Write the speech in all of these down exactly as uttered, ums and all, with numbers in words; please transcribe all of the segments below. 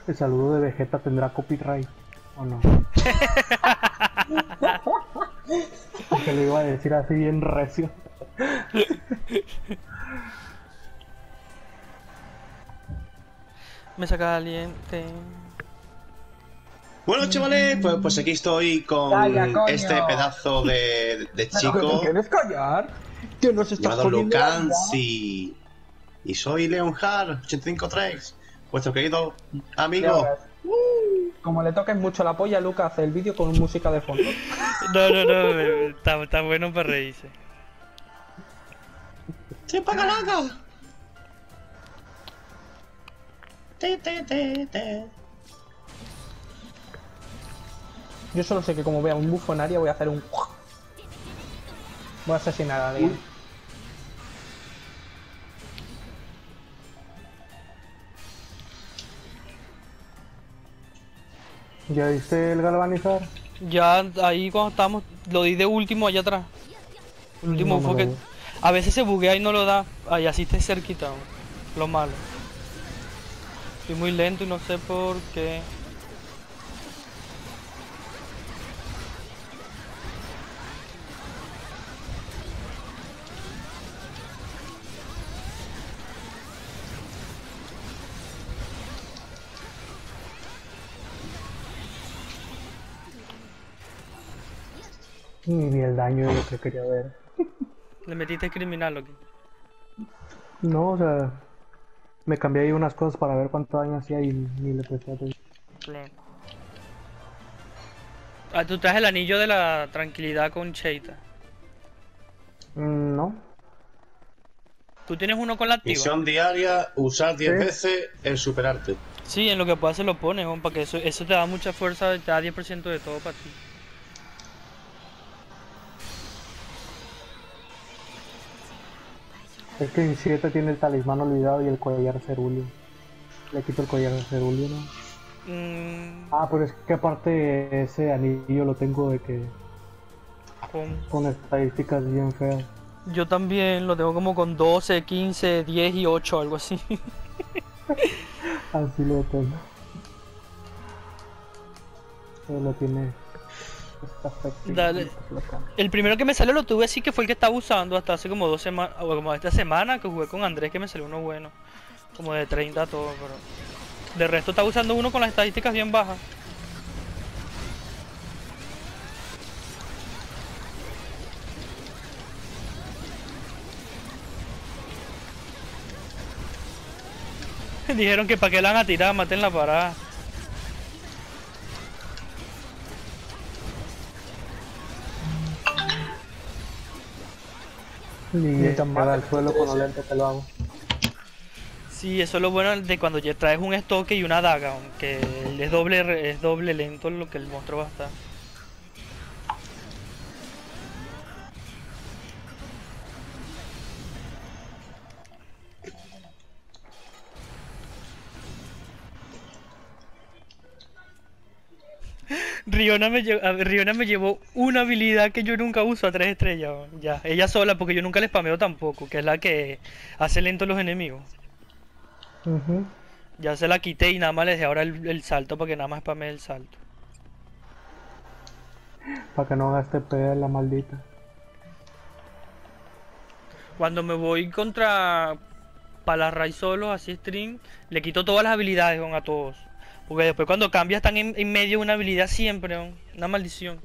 El saludo de Vegeta tendrá copyright, ¿o no? Que lo iba a decir así bien recio. Me saca caliente. Bueno, chavales, pues, pues aquí estoy con Calla, coño. este pedazo de, de ¿Pero chico que te quieres callar? Que nos estás llamado jodiendo la vida. Lucansi. Y soy Leonhard ochenta y cinco tres, vuestro querido Ya amigo. verás. Como le toques mucho la polla, Luca hace el vídeo con música de fondo. No, no, no, está, está bueno para reírse. ¡Sí, pagalaga! Te, te, te, te. Yo solo sé que como vea un bufo en área voy a hacer un... Voy a asesinar a alguien. ¿Ya viste el galvanizar? Ya ahí cuando estamos, lo di de último allá atrás. El último No me fue lo que... veo. A veces se buguea y no lo da. Ahí así esté cerquita, lo malo. Estoy muy lento y no sé por qué. Ni vi el daño de lo que quería ver. Le metiste criminal, ¿o qué? No, o sea, me cambié ahí unas cosas para ver cuánto daño hacía y ni le presté atención. Claro. Ah, tú traes el anillo de la tranquilidad con Cheita. Mm, no. ¿Tú tienes uno con la activa? Misión diaria, usar diez Sí. veces el superarte. Sí, en lo que puedas se lo pones, ¿no? Para que eso, eso te da mucha fuerza, te da diez por ciento de todo para ti. Es que en siete tiene el talismán olvidado y el collar cerulio. Le quito el collar cerulio, ¿no? Mm, Ah, pero es que aparte ese anillo lo tengo de que con... con estadísticas bien feas. Yo también lo tengo como con doce, quince, diez y ocho, algo así. Así lo tengo. Pero lo tiene. Está perfecto. Dale. El primero que me salió lo tuve así, que fue el que estaba usando hasta hace como dos semanas, o como esta semana que jugué con Andrés, que me salió uno bueno. Como de treinta todo, pero... De resto estaba usando uno con las estadísticas bien bajas. Dijeron que para qué la van a tirar, maten la parada. Y Ni tan llega mal. al suelo con lo lento que lo hago. Sí, eso es lo bueno de cuando ya traes un estoque y una daga, aunque es doble, re- es doble lento lo que el monstruo va a estar. Riona me, lle- a ver, Riona me llevó una habilidad que yo nunca uso a tres estrellas. ¿No? Ya, ella sola, porque yo nunca le spameo tampoco, que es la que hace lento a los enemigos. Ujú. Ya se la quité y nada más le dejé ahora el, el salto para que nada más spamee el salto. Para que no gaste P de la maldita. Cuando me voy contra Palarray solo, así stream, le quito todas las habilidades ¿no? a todos. Porque después cuando cambias están en, en medio de una habilidad siempre, ¿no? Una maldición.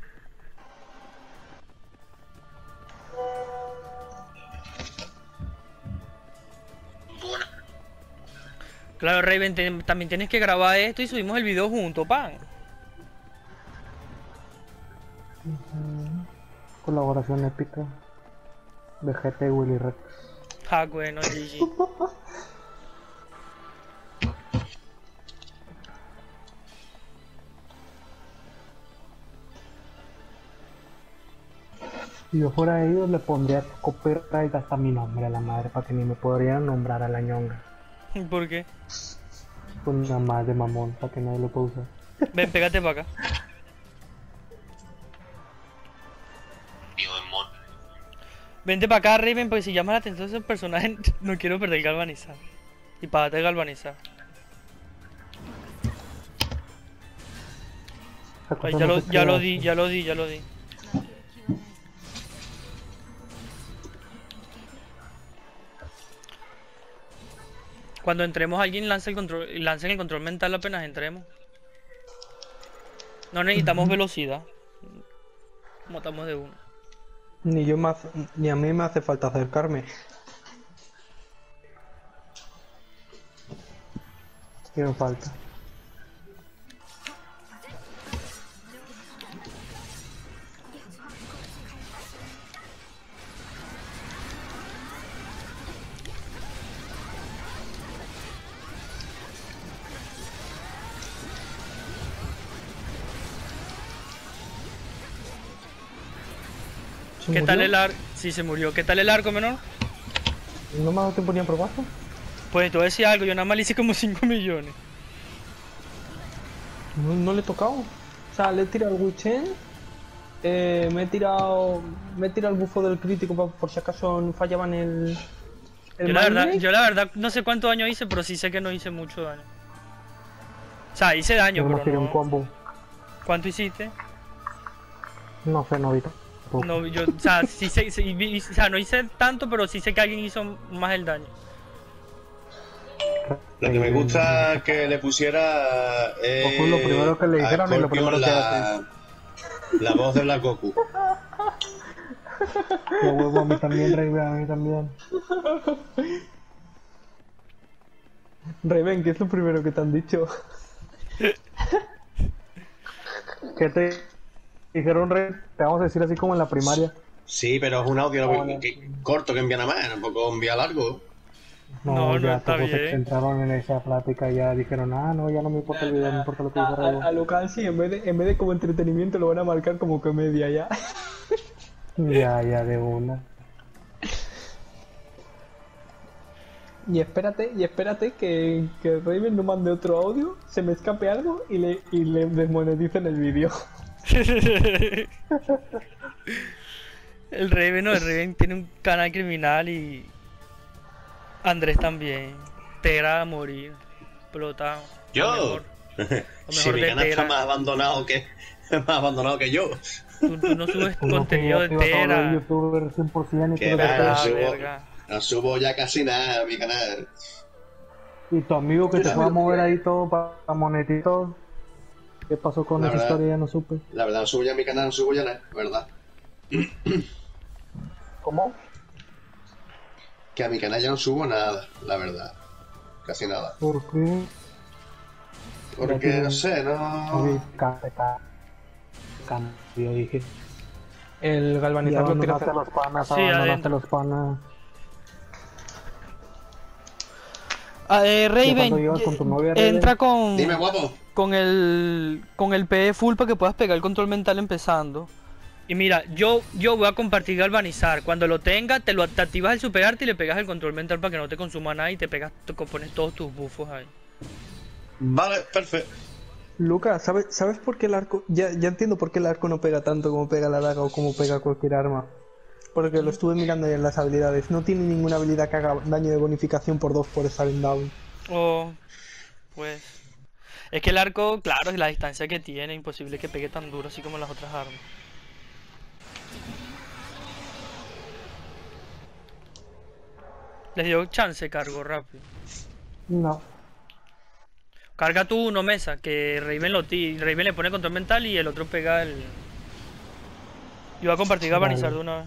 Claro, Raven, te- también tienes que grabar esto y subimos el video junto, pan. Colaboración épica. Vegeta y Willy Rex. Ah, bueno, G G. Si yo fuera ellos le pondría copyright hasta mi nombre a la madre para que ni me podrían nombrar a la ñonga. ¿Por qué? Con una más de mamón para que nadie lo pueda usar. Ven, pégate para acá. Vente para acá, Raven, porque si llama la atención ese personaje, no quiero perder el galvanizar. Y párate de galvanizar. Esa cosa Ay, ya no lo, se ya crea lo así. di, ya lo di, ya lo di. Cuando entremos alguien lanza el control, lancen el control mental apenas entremos. No necesitamos velocidad. Matamos de uno. Ni yo me hace- ni a mí me hace falta acercarme. ¿Qué me falta? ¿Se ¿Qué murió? tal el arco? Sí, se murió. ¿Qué tal el arco, menor? ¿No me ha dado tiempo ni a probarlo? Pues te voy a decir algo, yo nada más le hice como cinco millones. No, no le he tocado. O sea, le he tirado el Wichen. Eh, me he tirado. Me he tirado el bufo del crítico pa- por si acaso fallaban el. el Yo la, verdad, Mindbreak. yo la verdad no sé cuánto daño hice, pero sí sé que no hice mucho daño. O sea, hice daño, Yo no pero tiré un no. combo. ¿Cuánto hiciste? No sé, no ahorita. No, yo, o sea, sí sé, sí vi- o sea, no hice tanto, pero sí sé que alguien hizo más el daño. Lo que me gusta es que le pusiera. Eh, Goku lo primero que le a dijeron y lo Scorpion primero que la, la voz de Black Goku. Qué huevo, a mí también, Rey, a mí también. Raven, ¿qué es lo primero que te han dicho? ¿Qué te dijeron, Rey? Te vamos a decir así como en la primaria. Sí, pero es un audio Ah, vale. que- corto que envía nada más, tampoco envía largo. No, No, no ya está todos se bien. centraron en esa plática y ya dijeron, ah, no, ya no me importa el video, me importa lo que dice A, Rey. a, a Lucan sí, en vez, de, en vez de como entretenimiento lo van a marcar como comedia ya. Ya, ya, de una. Y espérate, y espérate que, que Raven no mande otro audio, se me escape algo y le, y le desmoneticen el vídeo. El Raven, no, el Raven tiene un canal criminal y. Andrés también. Tera a morir. Explotado. Yo. Lo mejor, lo Si mejor mi de canal está Tera. más abandonado que más abandonado que yo. Tú, tú no subes Uno contenido que de ya te iba a volver Tera. youtuber cien por ciento y Que tú va, lo no Ah, dejas. subo, verga. no subo ya casi nada a mi canal. Y tu amigo que te fue a mover ahí todo para monetizar todo. ¿Qué pasó con La esa verdad. historia? Ya no supe. La verdad, no subo ya a mi canal, no subo ya nada, la verdad. ¿Cómo? Que a mi canal ya no subo nada, la verdad. Casi nada. ¿Por qué? Porque, no sé, no... Oye, ca- ca- cambio, dije. El Y galvanizador lo quiere abandonaste hacer. a los panas, Sí, abandonaste adentro. a los panas. Ah, eh, cuando Raven, ibas con tu eh, novia, Raven? entra con, Dime, guapo. con el con el P E full para que puedas pegar el control mental empezando. Y mira, yo yo voy a compartir galvanizar. Cuando lo tenga, te lo te activas el super arte y le pegas el control mental para que no te consuma nada y te pegas, te pones todos tus buffos ahí. Vale, perfecto. Lucas, ¿sabes, ¿sabes por qué el arco? Ya, ya entiendo por qué el arco no pega tanto como pega la daga o como pega cualquier arma. Porque lo estuve mirando ahí en las habilidades. No tiene ninguna habilidad que haga daño de bonificación por dos por estar en down. O pues es que el arco, claro, es la distancia que tiene, imposible que pegue tan duro así como las otras armas. Les dio chance, cargo rápido. No. Carga tú uno, mesa, que Raven lo ti Raven le pone control mental y el otro pega el. Y va a compartir galvanizar Vale. de una vez.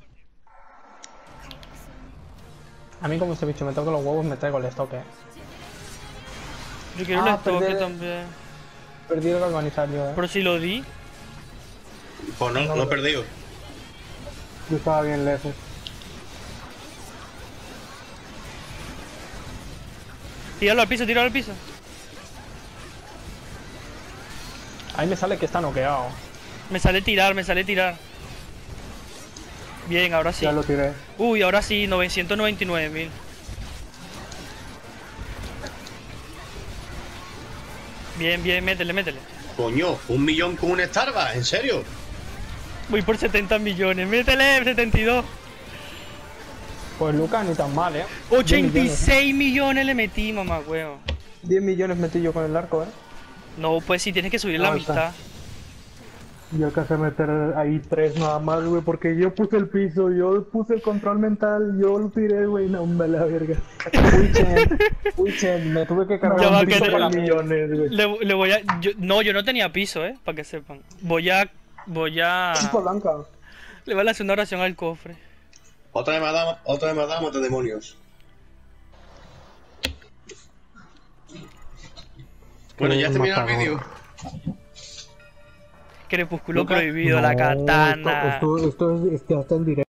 A mí como ese bicho me toca los huevos me traigo el estoque. Yo quiero Ah, el estoque perder- también. Perdí el galvanizar yo, eh. Pero si lo di. Pues no, no he perdido. Yo estaba bien lejos. Tíralo al piso, tíralo al piso. Ahí me sale que está noqueado. Me sale tirar, me sale tirar. Bien, ahora sí. Ya lo tiré. Uy, ahora sí, novecientos noventa y nueve mil. Bien, bien, métele, métele. Coño, un millón con un Starbucks, ¿en serio? Voy por setenta millones, métele, setenta y dos. Pues Lucas ni tan mal, eh. ochenta y diez millones. seis millones le metí, mamá, huevo. diez millones metí yo con el arco, eh. No, pues si tienes que subir la Ah, está. amistad. Yo alcancé a meter ahí tres nada más, güey, porque yo puse el piso, yo puse el control mental, yo lo tiré, güey, no, me la verga. Uy, Chen, uy, Chen, me tuve que Ya cargar va un que piso le- para mí. millones, güey. Le, le voy a. Yo, no, yo no tenía piso, eh, para que sepan. Voy a. Voy a. Piso blanca. Le voy a hacer una oración al cofre. Otra vez madama, otra vez madama de demonios. Bueno, ya Qué terminó el matador. vídeo. Crepúsculo Nunca- prohibido, la No, katana. Esto, esto, esto es, este, hasta el directo.